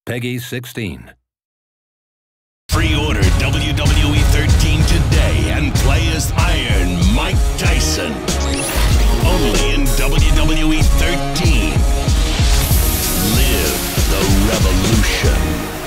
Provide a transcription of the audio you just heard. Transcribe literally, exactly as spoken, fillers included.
Peggy sixteen. Pre-order W W E thirteen today and play as Iron Mike Tyson. Only in W W E thirteen. Live the revolution.